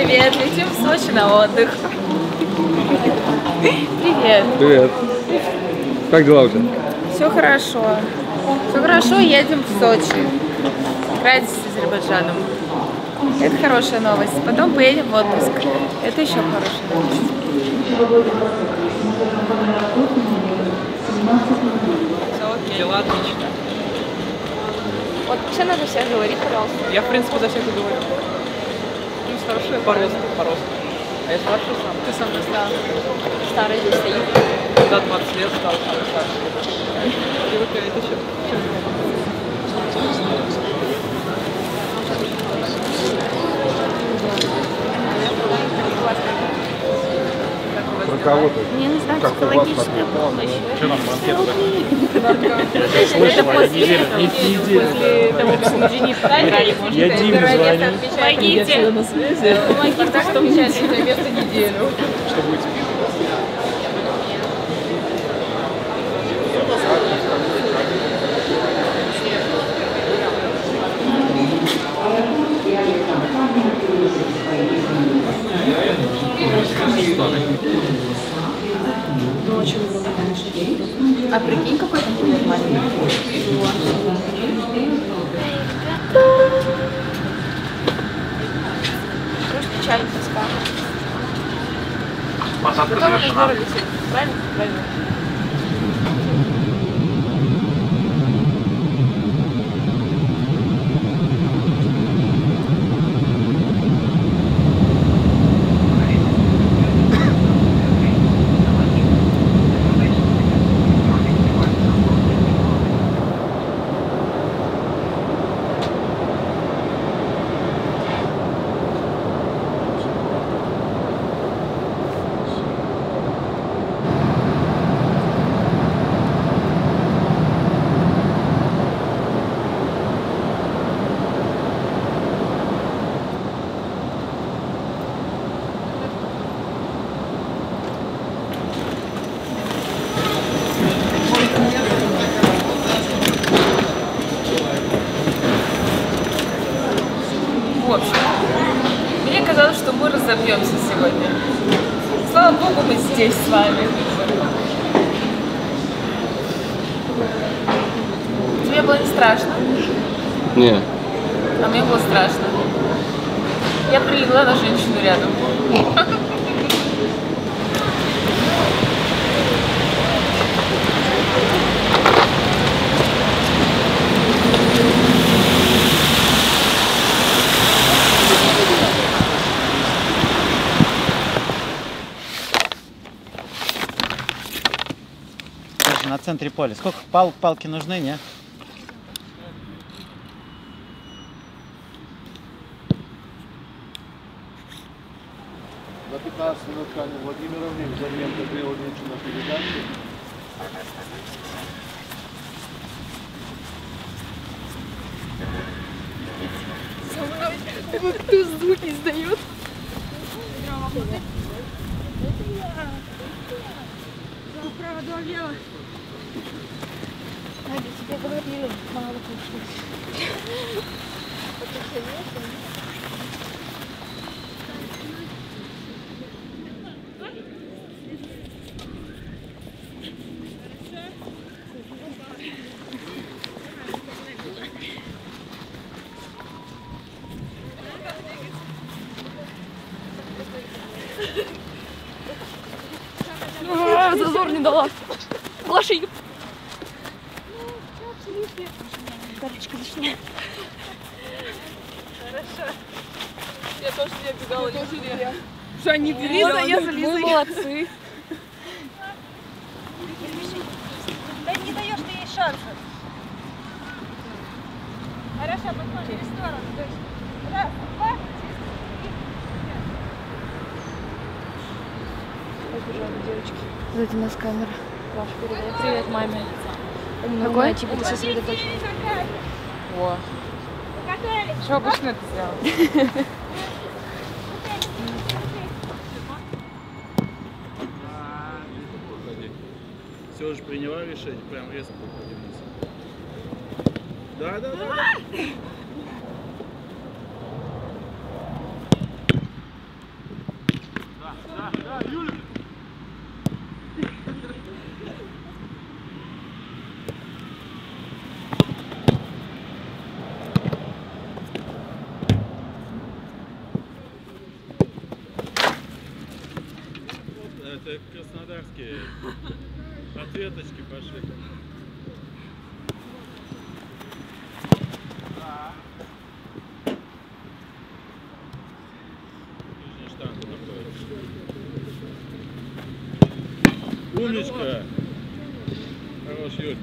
Привет, летим в Сочи на отдых. Привет. Привет. Как дела у тебя? Все хорошо. Все хорошо, едем в Сочи. Играть с Азербайджаном. Это хорошая новость. Потом поедем в отпуск. Это еще хорошая новость. Все окей. Дела отлично. Вот все надо всех говорить, пожалуйста. Я, в принципе, за всех и говорю. Ну, старший по росту. А я старший сам. Ты сам стал старый здесь стоит. Да, 20 лет стал самый старший. Привыкает еще. Про кого-то? Мне нужна Как у вас психологическая помощь. Что нам банкет? Это Слышала, после неделю. того, как мы «Зенит» проиграли, может, Я Диме звоню. Помогите! На связи. Помогите, что мне место неделю. Что будете? А прикинь, какой там будет маленький. Просто печально, тоска. Посадка завершена. Правильно? Правильно. В общем, мне казалось, что мы разобьемся сегодня. Слава богу, мы здесь с вами. Тебе было не страшно? Не. А мне было страшно. Я прилегла на женщину рядом. На центре поля. Сколько палки нужны, не? За 15 минут к Анне Владимировне Зарьенко приурочена передача. Кто звуки издает? Право, два влево. Надя, тебе говорили, мало кушать. Зазор не дала. Глаши. Дарочка лишняя. Хорошо. Я тоже не оббегала, не жили. Что, они Вот, Лиза, я за вы Лизой. молодцы. Да не даешь ты ей шансов. Хорошо, потом через сторону. То есть раз, два. Сзади нас камера. Привет, маме. Какой? Типа ты сосредоточен. О. Что обычно это сделал? Все же приняла решение, прям резко уходи вниз. Да. это краснодарские ответочки пошли. Нижний штанг находится. Умничка! Хорош, Юль.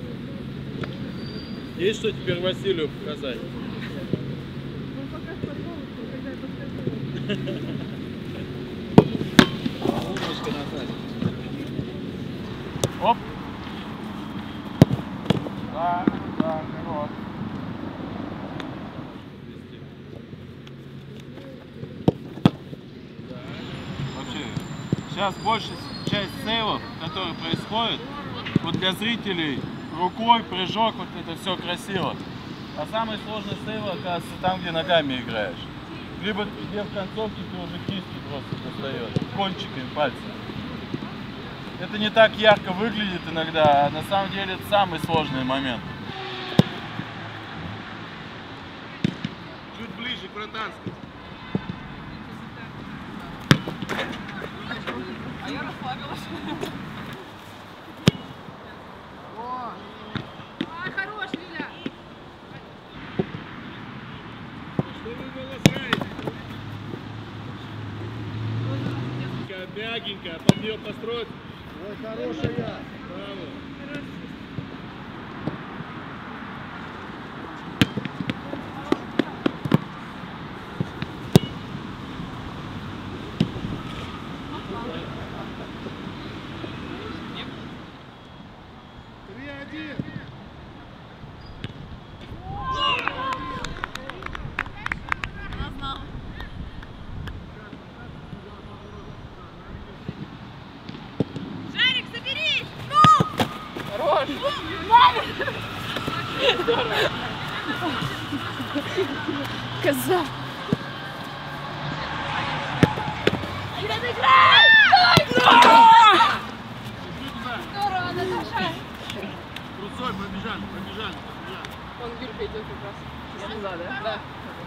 Есть что теперь Василию показать? Умничка, Наталья. Оп! Да, хорош. Вообще, сейчас большая часть сейвов, которые происходят, вот для зрителей, рукой, прыжок, вот это все красиво. А самый сложный сейв, оказывается, там, где ногами играешь. Либо где в концовке ты уже кистью просто достаешь, кончиками пальцев. Это не так ярко выглядит иногда, а на самом деле это самый сложный момент. Чуть ближе к братански. А я расслабилась. Ай, хорош, Лиля. Что вы волосаете? Мягенько, под нее построить. Ой, хорошая. Браво. Жарик, соберись! Ну! Хорош! Коза. Здорово, Наташа! Трусой побежали. Вон Юрка идет как раз. Туда, да? Да.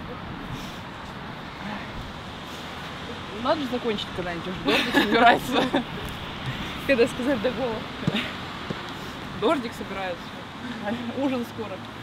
Надо же закончить когда-нибудь уже. Дождик собирается. Когда сказать до гола. Дождик собирается. Ужин скоро.